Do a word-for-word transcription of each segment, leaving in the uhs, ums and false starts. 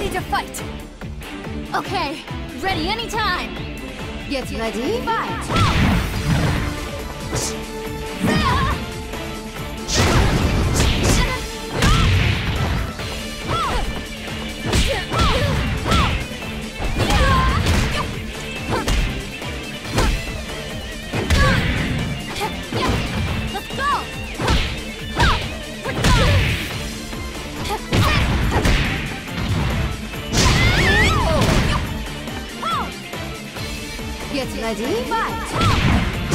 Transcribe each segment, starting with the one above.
ready to fight! Okay, ready anytime! Get ready, fight! Get ready, fight!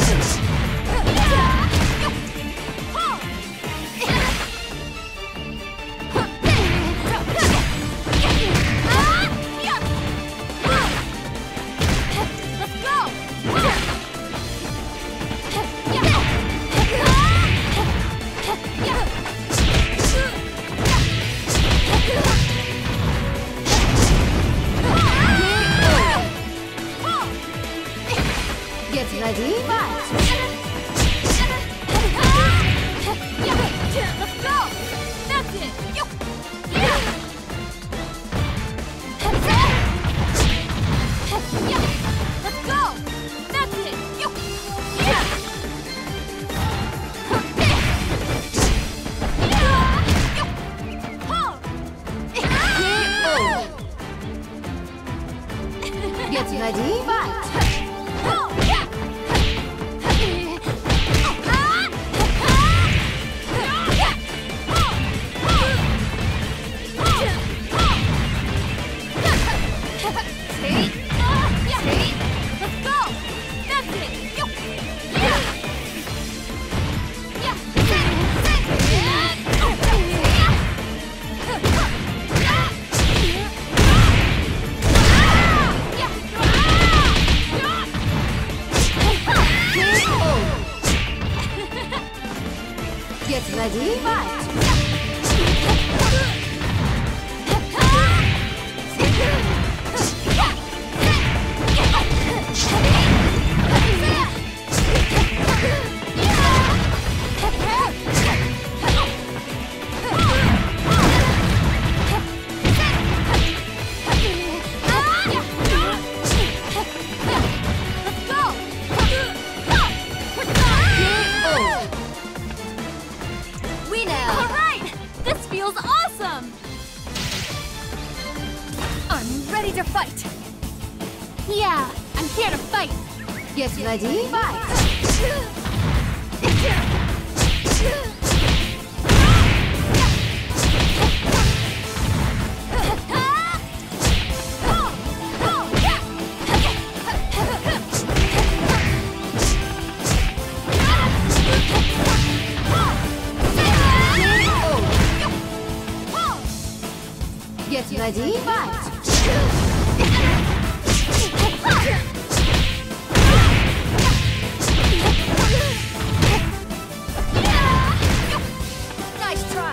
Get ready, fight! Let's go! That's it! Yeah! Let's go! That's it! Yeah! Get ready, fight! Get ready, fight! Awesome! I'm ready to fight! Yeah, I'm here to fight! Get ready, fight! Get ready, fight! Nice try!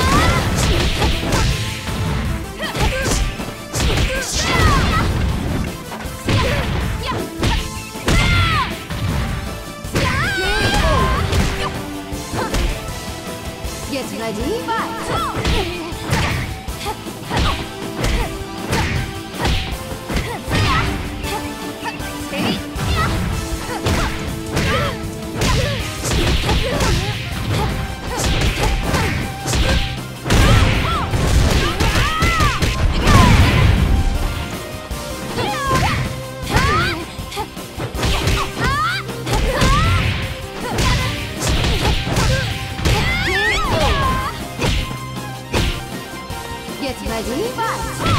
Get ready, fight! Get ready, fight!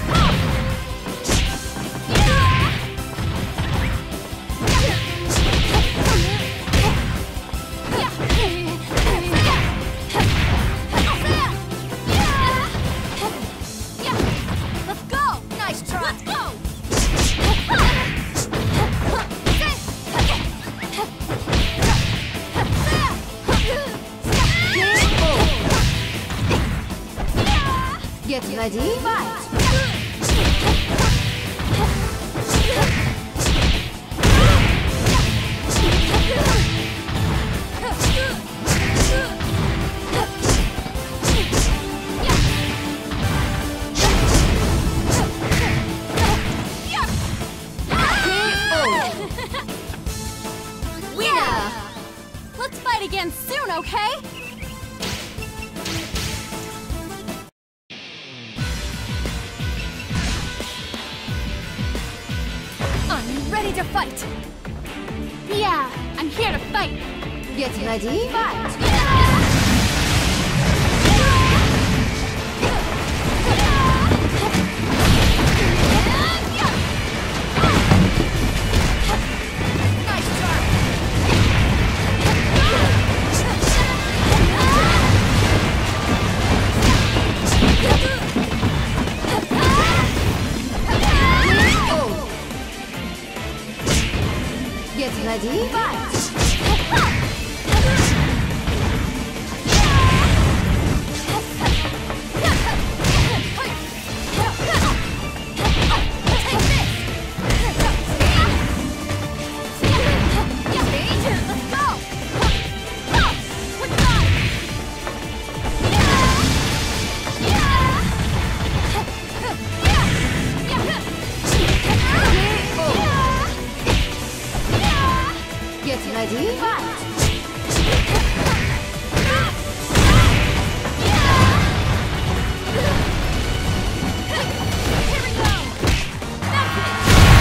Let's go! Nice try! Let's go! Get ready, fight! to fight! Yeah, I'm here to fight! Get ready, fight! Get ready, fight! Get ready, fight! Here we go! That's it!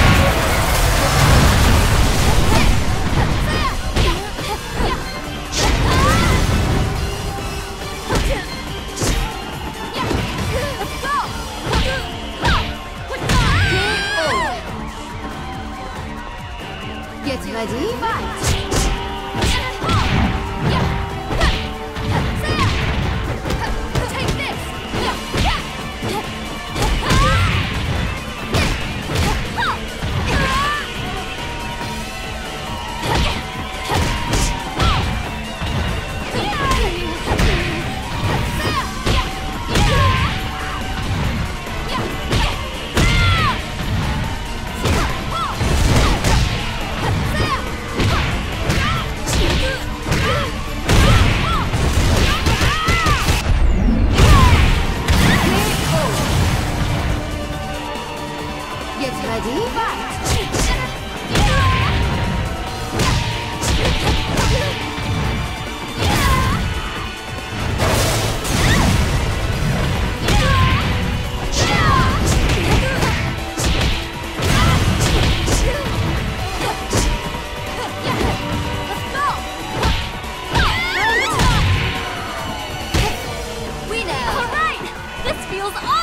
Let's go! Get ready, fight! Take this! Get ready, fight! All right! This feels awesome!